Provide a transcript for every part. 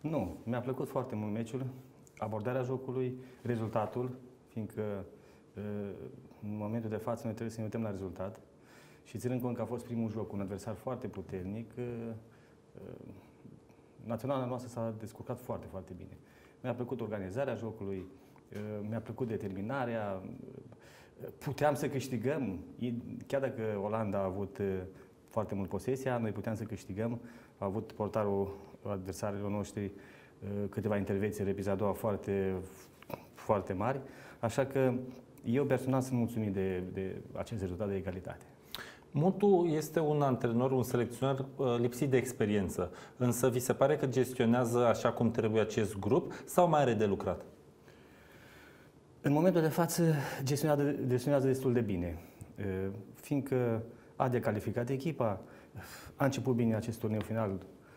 Nu, mi-a plăcut foarte mult meciul, abordarea jocului, rezultatul, fiindcă în momentul de față noi trebuie să ne uităm la rezultat și ținând cont că a fost primul joc, un adversar foarte puternic, naționala noastră s-a descurcat foarte, foarte bine. Mi-a plăcut organizarea jocului, mi-a plăcut determinarea, puteam să câștigăm, chiar dacă Olanda a avut foarte mult posesia, noi puteam să câștigăm, a avut portarul adversarilor noștri câteva intervenții în repriza a doua foarte, foarte mari, așa că eu personal sunt mulțumit de acest rezultat de egalitate. Mutu este un antrenor, un selecționer lipsit de experiență, însă vi se pare că gestionează așa cum trebuie acest grup sau mai are de lucrat? În momentul de față gestionează destul de bine, fiindcă a decalificat echipa, a început bine acest turneu final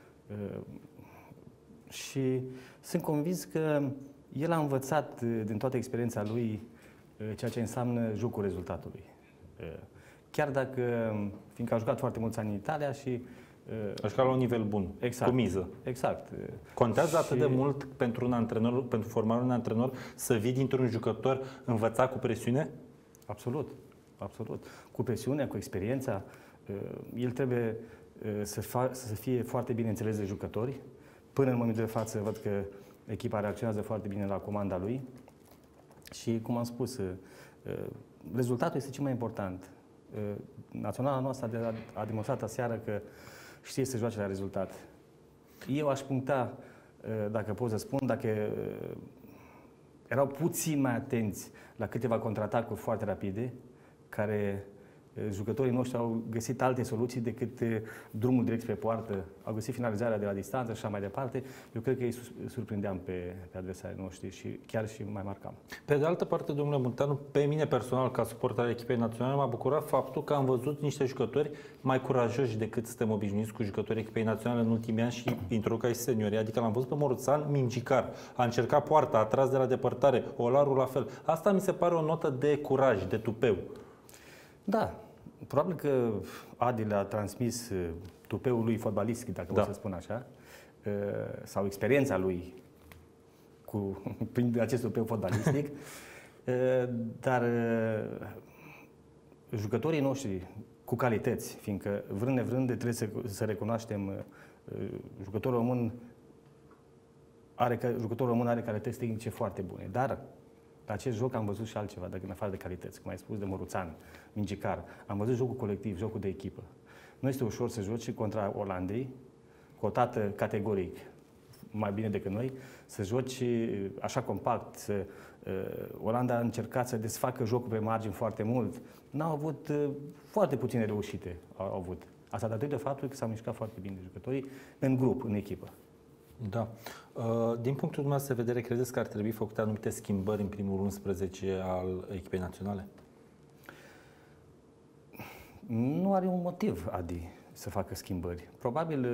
și sunt convins că el a învățat din toată experiența lui ceea ce înseamnă jocul rezultatului. Chiar dacă, fiindcă a jucat foarte mulți ani în Italia și... A jucat la un nivel bun, exact, cu miză. Exact. Contează atât de mult pentru un antrenor, pentru formarea unui antrenor, să vii dintr-un jucător învățat cu presiune? Absolut, absolut. Cu presiunea, cu experiența, el trebuie să fie foarte bine înțeles de jucători. Până în momentul de față văd că echipa reacționează foarte bine la comanda lui și, cum am spus, rezultatul este cel mai important. Naționala noastră a demonstrat aseară că știe să joace la rezultat. Eu aș puncta, dacă pot să spun, dacă erau puțin mai atenți la câteva contraatacuri foarte rapide, care jucătorii noștri au găsit alte soluții decât drumul direct pe poartă, au găsit finalizarea de la distanță și așa mai departe. Eu cred că îi surprindeam pe adversarii noștri și chiar și mai marcam. Pe de altă parte, domnule Munteanu, pe mine personal, ca suporter al echipei naționale, m-a bucurat faptul că am văzut niște jucători mai curajoși decât suntem obișnuiți cu jucătorii echipei naționale în ultimii ani și introduc aici seniorii. Adică l-am văzut pe Moruțan mingicar, a încercat poarta, a tras de la depărtare, Olaru la fel. Asta mi se pare o notă de curaj, de tupeu. Da. Probabil că Adi le-a transmis tupeul lui fotbalistic, dacă pot să spun așa, sau experiența lui prin acest tupeu fotbalistic, dar jucătorii noștri cu calități, fiindcă vrând nevrând trebuie să recunoaștem jucătorul român are calități tehnice foarte bune, dar la acest joc am văzut și altceva, în afară de calități, cum ai spus, de Moruțan, mingicar. Am văzut jocul colectiv, jocul de echipă. Nu este ușor să joci contra Olandei, cotată categoric, mai bine decât noi, să joci așa compact. Olanda a încercat să desfacă jocul pe margini foarte mult. N-au avut foarte puține reușite. Au avut. Asta datorită faptului că s-au mișcat foarte bine jucătorii în grup, în echipă. Da. Din punctul dumneavoastră de vedere, credeți că ar trebui făcute anumite schimbări în primul 11 al echipei naționale? Nu are un motiv, Adi, să facă schimbări. Probabil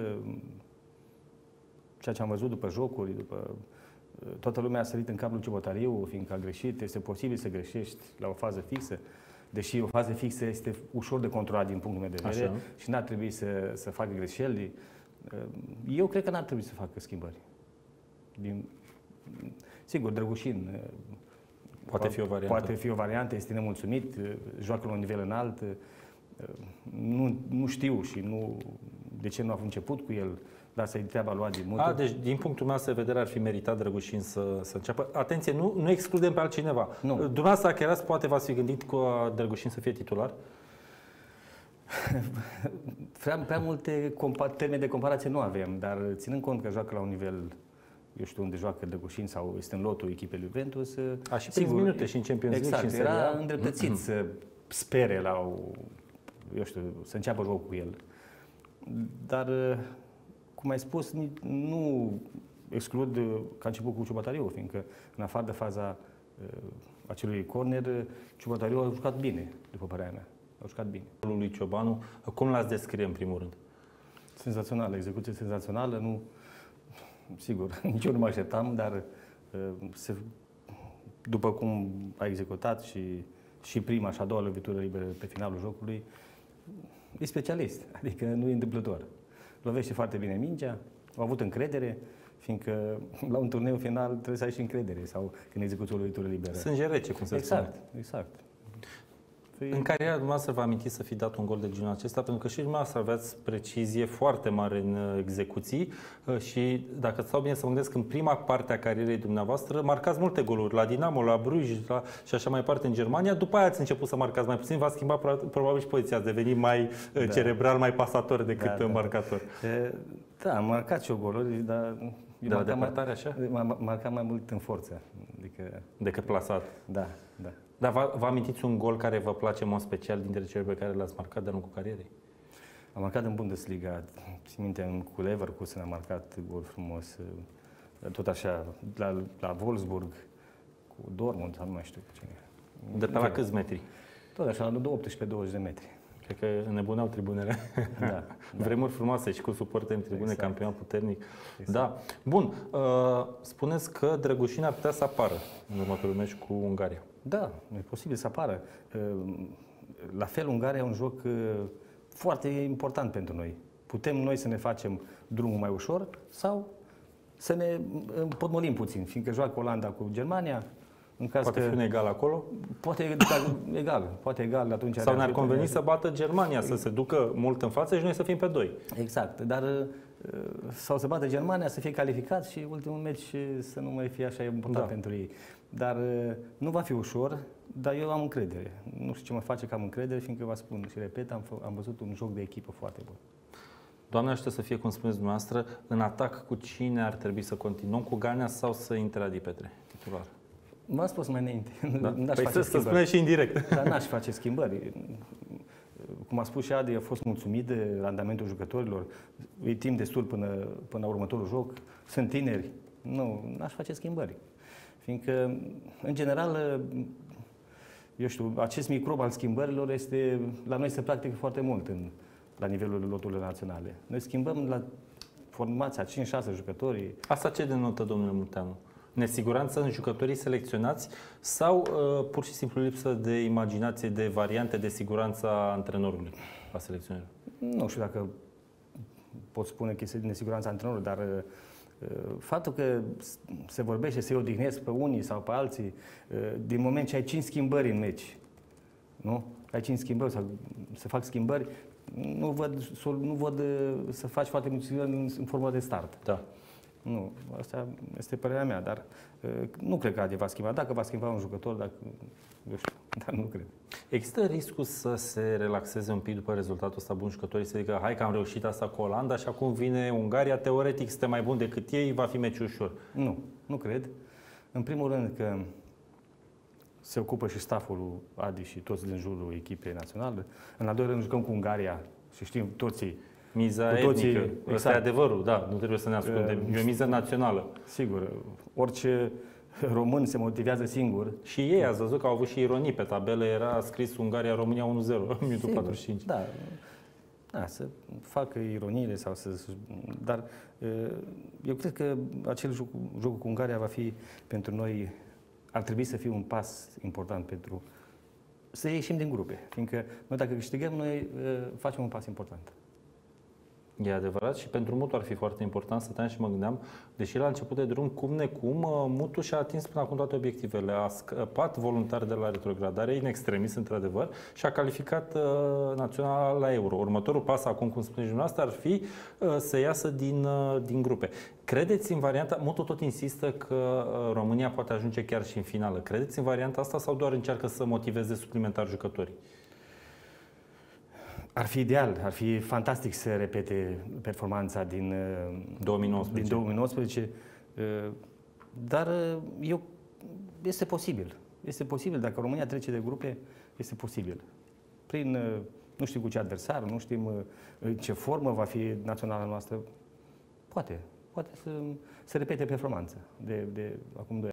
ceea ce am văzut după jocuri, toată lumea a sărit în capul lui Ciobotariu, fiindcă a greșit. Este posibil să greșești la o fază fixă, deși o fază fixă este ușor de controlat din punctul meu de vedere și n-ar trebui să facă greșeli. Eu cred că n-ar trebui să facă schimbări. Sigur, Drăgușin poate fi o variantă, este nemulțumit, joacă la un nivel înalt. Nu știu și de ce nu a început cu el, dar să-i treaba lua din Mutu. Deci, din punctul meu de vedere, ar fi meritat Drăgușin să înceapă. Atenție, nu excludem pe altcineva. Nu. Dumneavoastră, Acherați, poate v-ați fi gândit cu Drăgușin să fie titular? Prea multe termeni de comparație nu avem, dar ținând cont că joacă la un nivel, eu știu unde joacă Drăgușin sau este în lotul echipei lui Juventus. A și prins minute și în Champions League și în Serie A. Era îndreptățit să spere să înceapă jocul cu el. Dar, cum ai spus, nu exclud că a început cu Ciobotariu, fiindcă în afară de faza acelui corner, Ciobotariu a jucat bine, după părerea mea. A jucat bine. Lui Ciobanu, cum l-ați descrie în primul rând? Senzațională, execuție senzațională, sigur, nici eu nu mă așteptam, dar după cum a executat și prima și a doua lovitură liberă pe finalul jocului, e specialist, adică nu e întâmplător. Lovește foarte bine mingea, a avut încredere, Fiindcă la un turneu final trebuie să ai și încredere sau când execuți o lovitură liberă. Sânge rece, cum se Exact, spune. exact. În cariera dumneavoastră vă amintiți să fi dat un gol de genul acesta, pentru că și dumneavoastră aveați precizie foarte mare în execuții și dacă stau bine să mă gândesc, în prima parte a carierei dumneavoastră marcați multe goluri, la Dinamo, la Bruj și așa mai departe în Germania, după aia ați început să marcați mai puțin, v-ați schimbat probabil și poziția, ați devenit mai cerebral, mai pasator decât marcator. Da, am marcat și eu goluri, dar de la depărtare așa? Marcam mai mult în forță. Decât plasat. Da, da. Dar vă amintiți un gol care vă place în mod special dintre cele pe care le-ați marcat de-a lungul carierei? Am marcat în Bundesliga, țin minte, cu Leverkusen am marcat gol frumos, tot așa, la Wolfsburg, cu Dortmund, sau nu mai știu cu cine. De pe la câți metri? Tot așa, la 18-20 de metri. Cred că nebuneau tribunele. Da. Vremuri frumoase și cu suporteri în tribune, exact. Campionat puternic. Exact. Da. Bun. Spuneți că Drăgușin ar putea să apară în următorul meci cu Ungaria. Da, e posibil să apară. La fel, Ungaria e un joc foarte important pentru noi. Putem noi să ne facem drumul mai ușor sau să ne împotmolim puțin, fiindcă joacă Olanda cu Germania. În caz poate fi un egal acolo? Poate egal atunci. Sau ne-ar conveni să bată Germania, să se ducă mult în față și noi să fim pe 2. Exact, dar sau să bată Germania, să fie calificat și ultimul meci să nu mai fie așa important pentru ei. Dar nu va fi ușor, dar eu am încredere. Nu știu ce mă face că am încredere, fiindcă vă spun și repet, am văzut un joc de echipă foarte bun. Doamne ajută să fie, cum spuneți dumneavoastră, în atac cu cine ar trebui să continuăm? Cu Ganea sau să intre Adi Petre, titular? V-am spus mai înainte. Da? Păi să spuneți și indirect. Dar n-aș face schimbări. Cum a spus și Adi, a fost mulțumit de randamentul jucătorilor. E timp destul până la următorul joc. Sunt tineri. Nu, n-aș face schimbări. Fiindcă, în general, eu știu, acest microb al schimbărilor este, la noi se practică foarte mult la nivelul loturilor naționale. Noi schimbăm la formația 5-6 jucători. Asta ce denotă, domnule Munteanu? Nesiguranță în jucătorii selecționați sau pur și simplu lipsă de imaginație, de variante de siguranță a antrenorului, a selecționerului? Nu știu dacă pot spune că este nesiguranța antrenorului, dar faptul că se vorbește, se odihnesc pe unii sau pe alții, din moment ce ai 5 schimbări în meci, nu? Ai 5 schimbări sau se fac schimbări, nu văd să faci foarte multe schimbări în formă de start. Da. Nu, asta este părerea mea, dar nu cred că Adi va schimba. Dacă va schimba un jucător, dar nu cred. Există riscul să se relaxeze un pic după rezultatul ăsta bun jucătorii, să zică hai că am reușit asta cu Olanda și acum vine Ungaria, teoretic suntem mai buni decât ei, va fi meci ușor? Nu cred. În primul rând că se ocupă și stafful lui Adi și toți din jurul echipei naționale. În al doilea rând jucăm cu Ungaria și știm toții. Miza etnică, ăsta e adevărul, da, nu trebuie să ne ascundem. E o miză națională. Sigur, orice român se motivează singur. Și ei ați văzut că au avut și ironii pe tabele, era scris Ungaria-România 1-0 în minutul 45. Da, să facă ironiile sau dar eu cred că acel joc cu Ungaria va fi pentru noi, ar trebui să fie un pas important pentru să ieșim din grupe. Fiindcă noi dacă câștigăm, noi facem un pas important. E adevărat și pentru Mutu ar fi foarte important, stăteam și mă gândeam, deși la început de drum, cum necum, Mutu și-a atins până acum toate obiectivele. A scăpat voluntar de la retrogradare, in extremis, într-adevăr, și a calificat naționala la Euro. Următorul pas, acum, cum spuneți dumneavoastră, ar fi să iasă din grupe. Credeți în varianta, Mutu tot insistă că România poate ajunge chiar și în finală. Credeți în varianta asta sau doar încearcă să motiveze suplimentar jucătorii? Ar fi ideal, ar fi fantastic să repete performanța din 2019, dar este posibil. Este posibil, dacă România trece de grupe, este posibil. Nu știm cu ce adversar, nu știm ce formă va fi naționala noastră, poate să repete performanța de acum 2 ani.